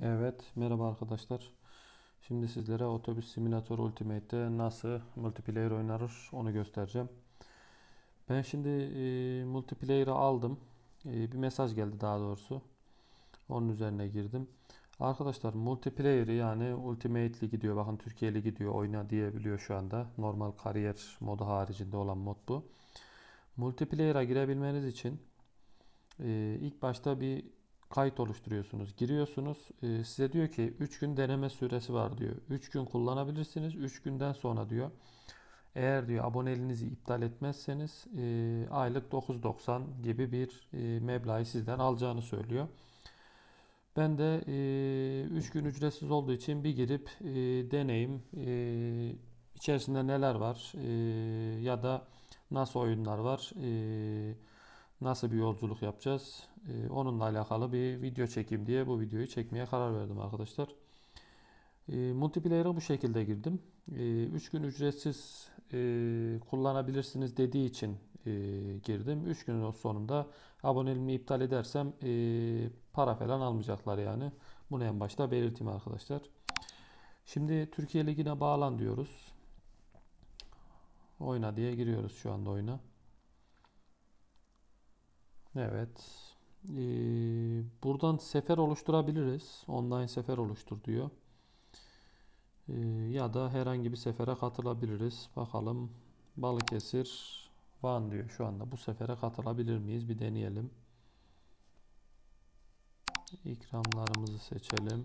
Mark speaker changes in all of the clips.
Speaker 1: Evet, merhaba arkadaşlar. Şimdi sizlere Otobüs Simulator Ultimate'te nasıl multiplayer oynanır onu göstereceğim. Ben şimdi multiplayer'ı aldım. Bir mesaj geldi daha doğrusu. Onun üzerine girdim. Arkadaşlar multiplayer'ı yani Ultimate Ligi diyor. Bakın Türkiye Ligi diyor. Oyna diyebiliyor şu anda. Normal kariyer modu haricinde olan mod bu. Multiplayer'a girebilmeniz için ilk başta bir kayıt oluşturuyorsunuz. Giriyorsunuz. Size diyor ki 3 gün deneme süresi var diyor. 3 gün kullanabilirsiniz. 3 günden sonra diyor. Eğer diyor aboneliğinizi iptal etmezseniz aylık 9.90 gibi bir meblağı sizden alacağını söylüyor. Ben de 3 gün ücretsiz olduğu için bir girip deneyim. İçerisinde neler var ya da nasıl oyunlar var, nasıl bir yolculuk yapacağız, onunla alakalı bir video çekeyim diye bu videoyu çekmeye karar verdim arkadaşlar. Multiplayer'a bu şekilde girdim. 3 gün ücretsiz kullanabilirsiniz dediği için girdim. 3 günün sonunda aboneliğimi iptal edersem para falan almayacaklar yani. Bunu en başta belirteyim arkadaşlar. Şimdi Türkiye Ligi'ne bağlan diyoruz. Oyna diye giriyoruz şu anda oyuna. Evet. Buradan sefer oluşturabiliriz. Online sefer oluştur diyor. Ee, Ya da herhangi bir sefere katılabiliriz. Bakalım Balıkesir, Van diyor şu anda. Bu sefere katılabilir miyiz? Bir deneyelim. İkramlarımızı seçelim.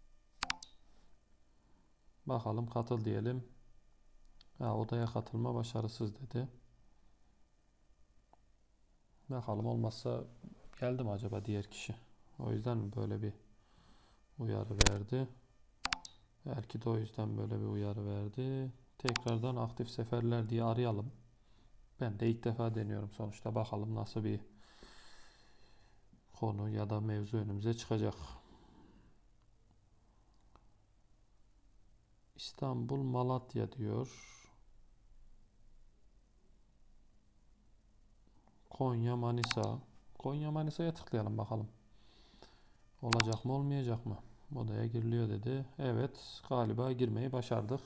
Speaker 1: Bakalım katıl diyelim. Odaya katılma başarısız dedi. Bakalım olmazsa geldi mi acaba diğer kişi? O yüzden mi böyle bir uyarı verdi? Belki de o yüzden böyle bir uyarı verdi. Tekrardan aktif seferler diye arayalım. Ben de ilk defa deniyorum sonuçta. Bakalım nasıl bir konu ya da mevzu önümüze çıkacak. İstanbul, Malatya diyor. Konya, Manisa. Konya, Manisa'ya tıklayalım bakalım. Olacak mı, olmayacak mı? Odaya giriliyor dedi. Evet, galiba girmeyi başardık.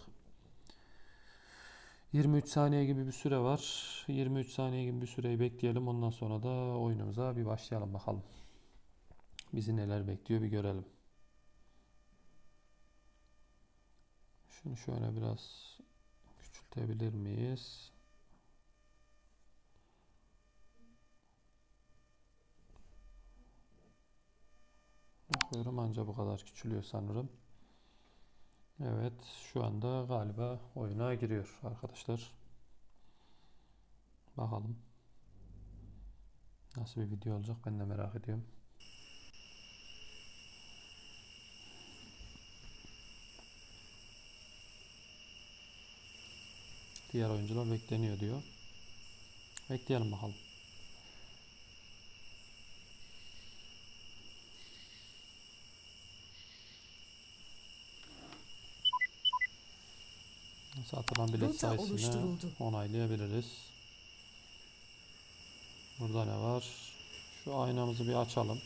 Speaker 1: 23 saniye gibi bir süre var. 23 saniye gibi bir süreyi bekleyelim. Ondan sonra da oyunumuza bir başlayalım bakalım. Bizi neler bekliyor bir görelim. Şunu şöyle biraz küçültebilir miyiz? Bakıyorum anca bu kadar küçülüyor sanırım. Evet, şu anda galiba oyuna giriyor arkadaşlar. Bakalım nasıl bir video olacak ben de merak ediyorum. Diğer oyuncular bekleniyor diyor. Bekleyelim bakalım. Satılan bilet
Speaker 2: Rota
Speaker 1: sayısını
Speaker 2: oluşturuldu.
Speaker 1: onaylayabiliriz. Burada ne var? Şu aynamızı bir açalım.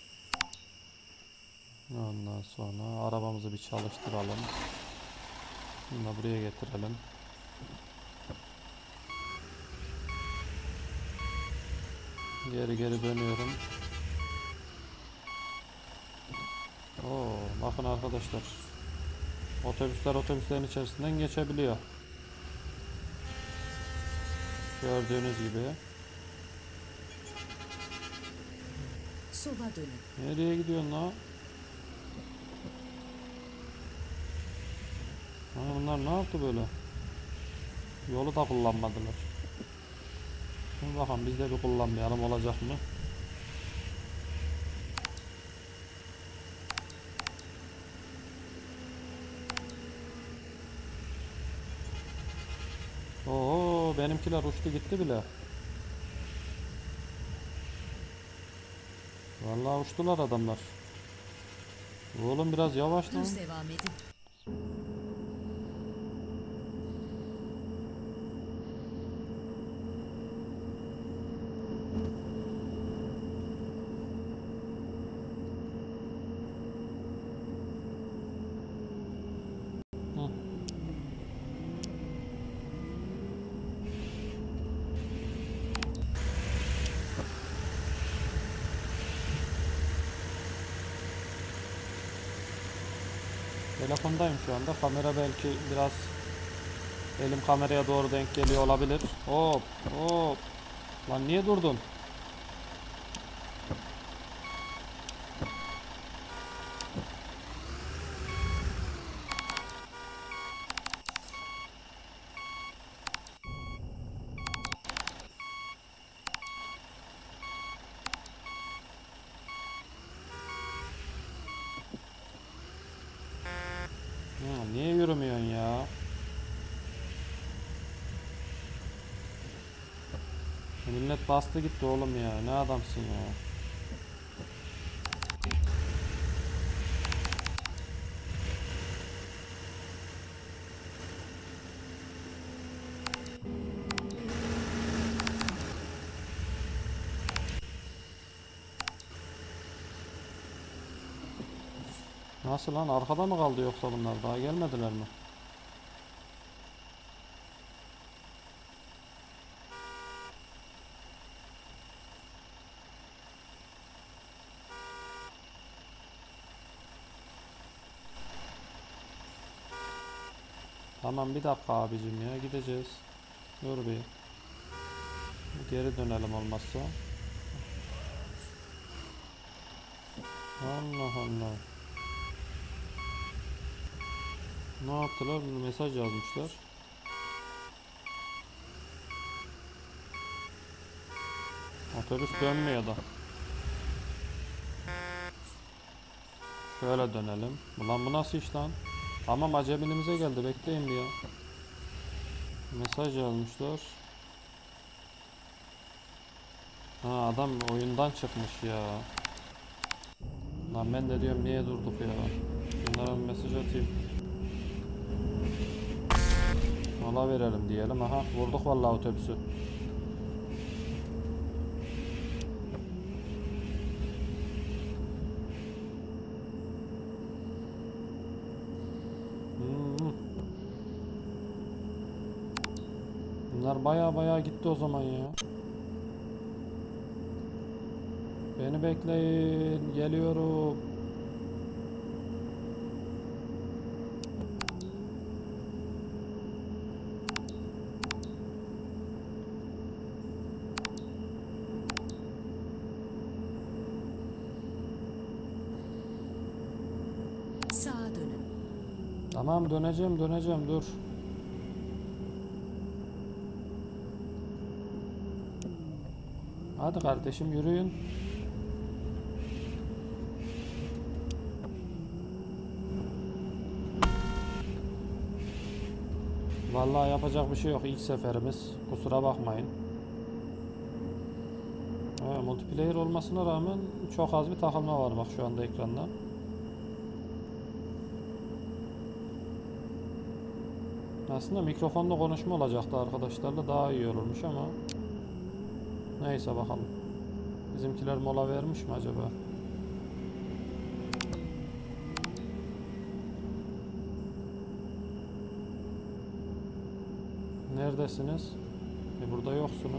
Speaker 1: Ondan sonra arabamızı bir çalıştıralım. Bunu da buraya getirelim. Geri geri dönüyorum. Oo, bakın arkadaşlar. Otobüsler otobüslerin içerisinden geçebiliyor. Gördüğünüz gibi.
Speaker 2: Sola dönün.
Speaker 1: Nereye gidiyorsun la? Bunlar ne yaptı böyle? Yolu da kullanmadılar. Şimdi bakalım biz de bir kullanmayalım olacak mı? Oo, benimkiler uçtu gitti bile. Vallahi uçtular adamlar. Oğlum biraz yavaş lan.
Speaker 2: Düz devam edin.
Speaker 1: Telefondayım şu anda. Kamera belki biraz elim kameraya doğru denk geliyor olabilir. Hop hop. Lan niye durdun? Niye yürümüyorsun ya? Millet bastı gitti oğlum ya. Ne adamsın ya? Nasıl lan? Arkada mı kaldı yoksa bunlar? Daha gelmediler mi? Tamam bir dakika abicim ya. Gideceğiz. Dur bir. Geri dönelim olmazsa. Allah Allah. Ne yaptılar? Mesaj yazmışlar. Otobüs dönmüyor da. Şöyle dönelim. Ulan bu nasıl iş lan? Tamam acemiliğimize geldi. Bekleyin bir ya. Mesaj yazmışlar. Ha adam oyundan çıkmış ya. Lan ben de diyorum niye durduk ya. Bunlara bir mesaj atayım. Mola verelim diyelim. Aha vurduk vallahi otobüsü. Bunlar baya gitti o zaman ya. Beni bekleyin. Geliyorum.
Speaker 2: Sağa dönün.
Speaker 1: Tamam döneceğim dur. Hadi kardeşim yürüyün. Vallahi yapacak bir şey yok. İlk seferimiz. Kusura bakmayın. Multiplayer olmasına rağmen çok az bir takılma var bak şu anda ekranda. Aslında mikrofonla konuşma olacaktı arkadaşlarla daha iyi olurmuş ama neyse bakalım. Bizimkiler mola vermiş mi acaba? Neredesiniz? Burada yoksunuz.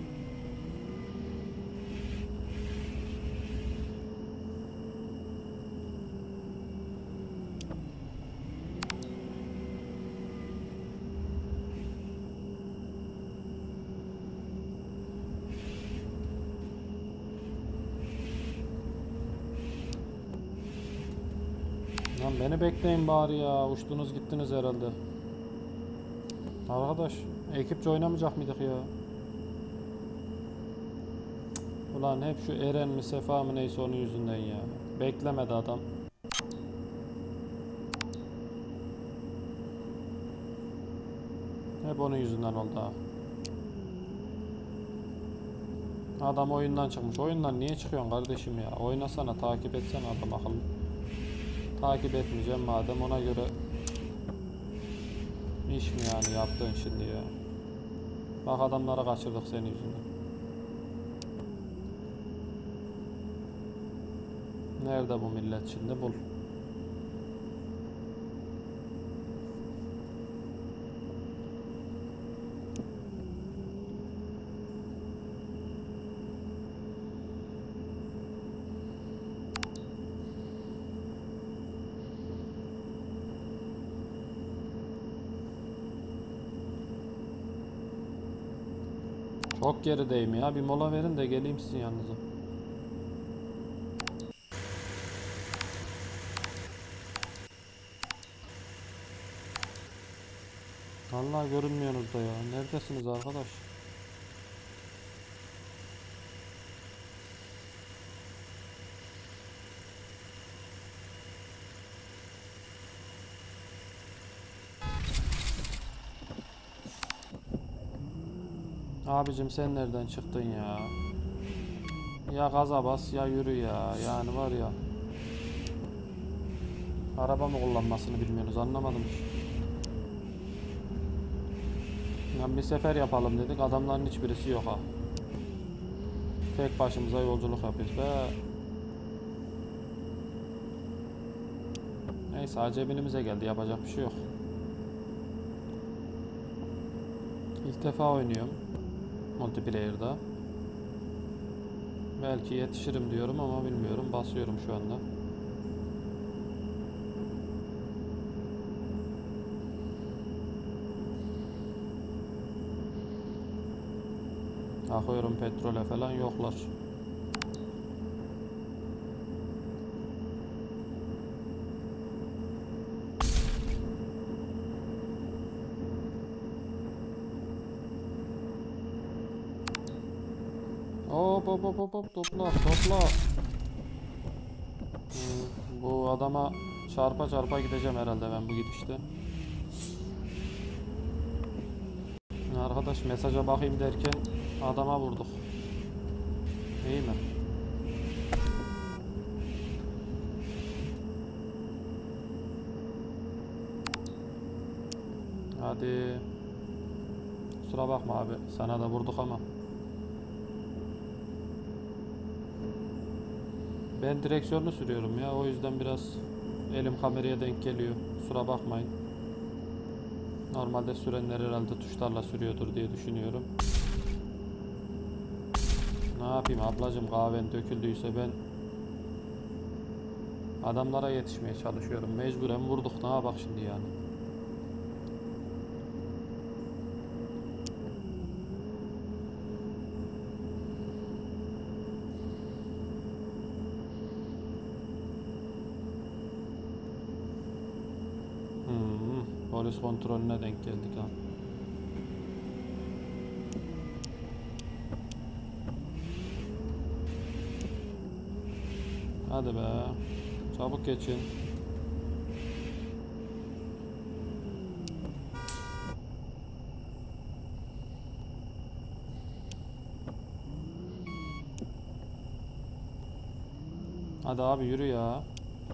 Speaker 1: Lan beni bekleyin bari ya. Uçtunuz gittiniz herhalde. Arkadaş, ekipçe oynamayacak mıydık ya? Ulan hep şu Eren mi Sefa mı neyse onun yüzünden ya. Beklemedi adam. Hep onun yüzünden oldu ha. Adam oyundan çıkmış. Oyundan niye çıkıyorsun kardeşim ya? Oynasana, takip etsene adam akıllı. Takip etmeyeceğim madem ona göre iş mi yani yaptığın şimdi ya? Bak adamları kaçırdık senin yüzünden. Nerede bu millet şimdi bul. Çok gerideyim ya. Bir mola verin de geleyim sizin yanınıza. Vallahi görünmüyorsunuz da ya. Neredesiniz arkadaş? Abicim sen nereden çıktın ya? Ya gaza bas ya yürü ya. Yani var ya. Araba mı kullanmasını bilmiyorsunuz, anlamadım ki. Ya bir sefer yapalım dedik. Adamların hiçbirisi yok ha. Tek başımıza yolculuk yapıyoruz be. Neyse acemiliğimize geldi. Yapacak bir şey yok. İlk defa oynuyorum multiplayer'da. Belki yetişirim diyorum ama bilmiyorum. Basıyorum şu anda. Akıyorum petrole falan, yoklar. Hop hop hop hop hop, topla topla. Bu adama çarpa çarpa gideceğim herhalde ben bu gidişte. Arkadaş mesaja bakayım derken adama vurduk. İyi mi? Hadi. Kusura bakma abi. Sana da vurduk ama. Ben direksiyonu sürüyorum ya. O yüzden biraz elim kameraya denk geliyor. Kusura bakmayın. Normalde sürenler herhalde tuşlarla sürüyordur diye düşünüyorum. Ne yapayım ablacım, kahven döküldüyse ben adamlara yetişmeye çalışıyorum. Mecburen vurduk. Ne yapak şimdi yani? Polis kontrolüne denk geldik ha. Hadi be. Çabuk geçin. Hadi abi yürü ya.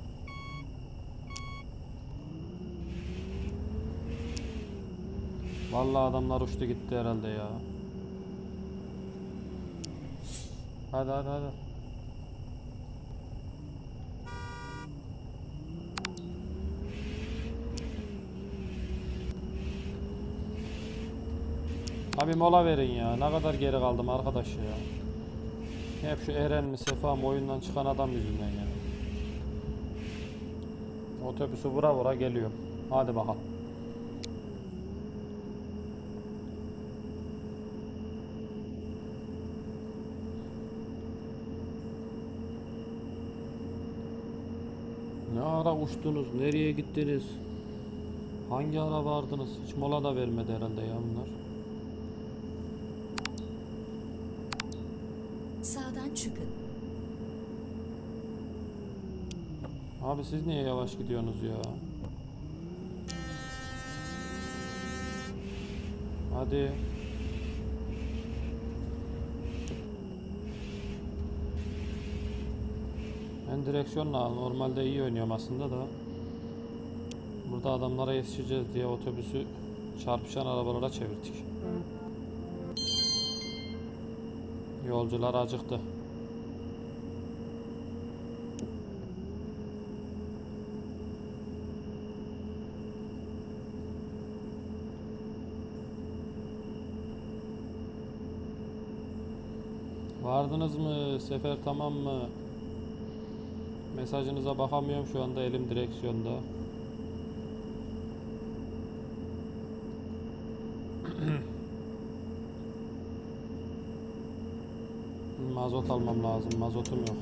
Speaker 1: Vallahi adamlar uçtu gitti herhalde ya. Hadi hadi hadi. Abi mola verin ya. Ne kadar geri kaldım arkadaş ya. Hep şu Eren mi Sefa mı oyundan çıkan adam yüzünden ya. Otobüsü vura vura geliyor. Hadi bakalım. Ne ara uçtunuz? Nereye gittiniz? Hangi ara vardınız? Hiç mola da vermedi herhalde ya bunlar.
Speaker 2: Sağdan çıkın.
Speaker 1: Abi siz niye yavaş gidiyorsunuz ya? Hadi. Ben direksiyonla normalde iyi oynuyorum aslında da. Burada adamlara yetişeceğiz diye otobüsü çarpışan arabalara çevirdik. Yolcular acıktı. Vardınız mı? Sefer tamam mı? Mesajınıza bakamıyorum şu anda, elim direksiyonda. mazot almam lazım. Mazotum yok.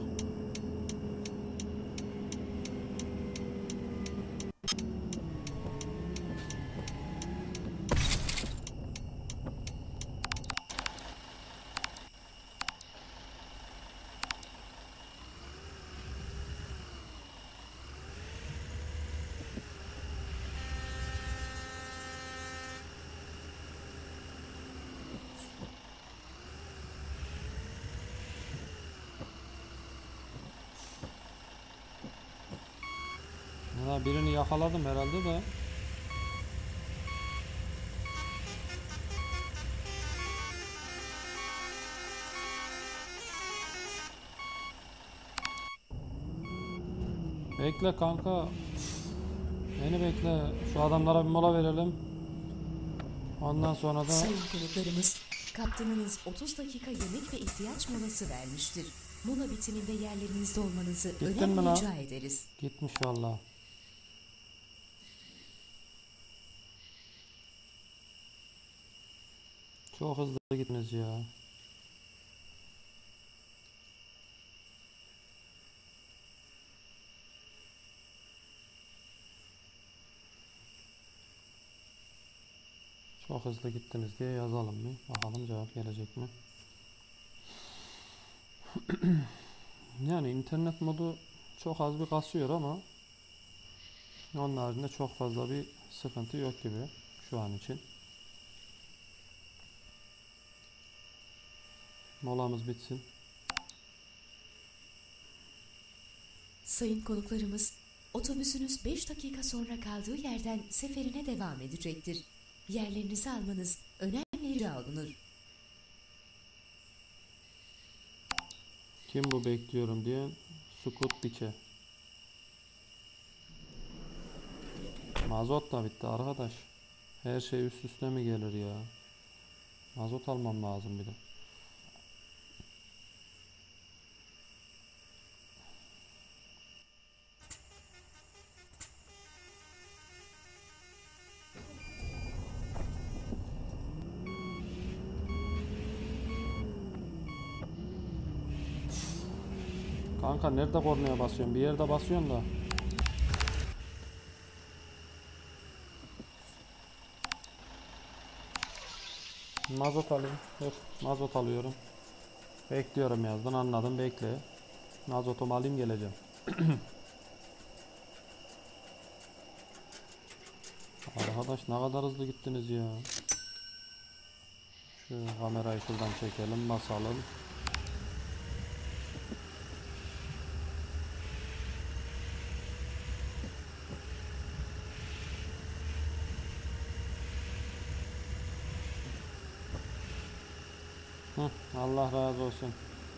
Speaker 1: Ya birini yakaladım herhalde de. Bekle kanka. Beni bekle. Şu adamlara bir mola verelim. Ondan sonra da
Speaker 2: Sayın konuklarımız, kaptanınız 30 dakika yemek ve ihtiyaç molası vermiştir. Mola bitiminde yerlerinizde olmanızı
Speaker 1: Gittin mi
Speaker 2: önemli
Speaker 1: lan?
Speaker 2: rica ederiz.
Speaker 1: gitmiş valla. Çok hızlı gittiniz ya. Çok hızlı gittiniz diye yazalım mı? Bakalım cevap gelecek mi? Yani internet modu çok az bir kasıyor ama onun haricinde çok fazla bir sıkıntı yok gibi şu an için. Molamız bitsin.
Speaker 2: Sayın konuklarımız, otobüsünüz 5 dakika sonra kaldığı yerden seferine devam edecektir. Yerlerinizi almanız önemli rica olunur.
Speaker 1: Kim bu bekliyorum diyen? Sukut Biçe. Mazot da bitti arkadaş. Her şey üst üste mi gelir ya? Mazot almam lazım bir de. Kanka nerede kornaya basıyorsun? Bir yerde basıyorsun da. Mazot alayım. Dur. Mazot alıyorum. Bekliyorum yazdın, anladım, bekle. Mazotumu alayım, geleceğim. Arkadaş ne kadar hızlı gittiniz ya. Şu kamerayı şuradan çekelim, basalım. Hı, Allah razı olsun.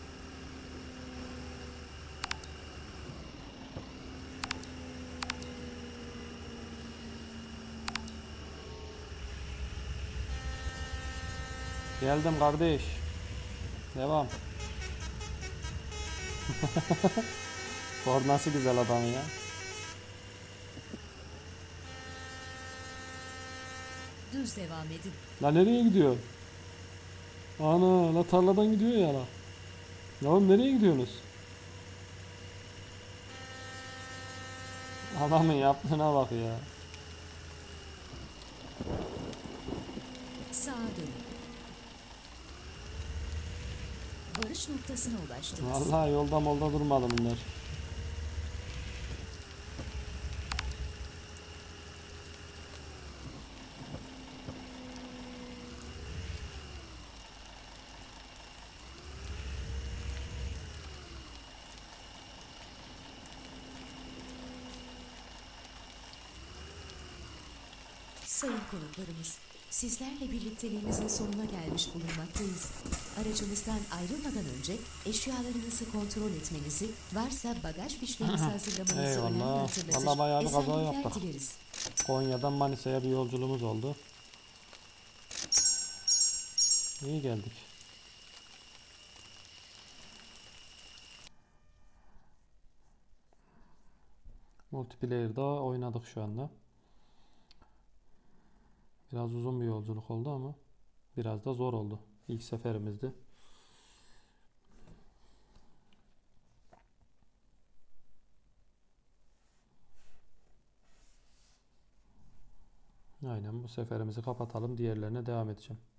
Speaker 1: Geldim kardeş. Devam. Kornası güzel adam ya.
Speaker 2: Düz devam edin.
Speaker 1: La nereye gidiyor? Ana la tarladan gidiyor ya la. Ya oğlum nereye gidiyorsunuz? Adamın yaptığına bak ya.
Speaker 2: Sağa dönün. Varış noktasına ulaştınız.
Speaker 1: Vallahi yolda molda durmadı bunlar.
Speaker 2: Sayın konuklarımız, sizlerle birlikteliğimizin sonuna gelmiş bulunmaktayız. Aracımızdan ayrılmadan önce eşyalarınızı kontrol etmenizi, varsa bagaj fişlerinizi hazırlamanızı önemli
Speaker 1: Eyvallah.
Speaker 2: hatırlatır.
Speaker 1: Vallahi bayağı bir kaza
Speaker 2: Esenlikler
Speaker 1: yaptık.
Speaker 2: dileriz.
Speaker 1: Konya'dan Manisa'ya bir yolculuğumuz oldu. İyi geldik. Multiplayer'da oynadık şu anda. Biraz uzun bir yolculuk oldu ama biraz da zor oldu. İlk seferimizdi. Aynen bu seferimizi kapatalım. Diğerlerine devam edeceğim.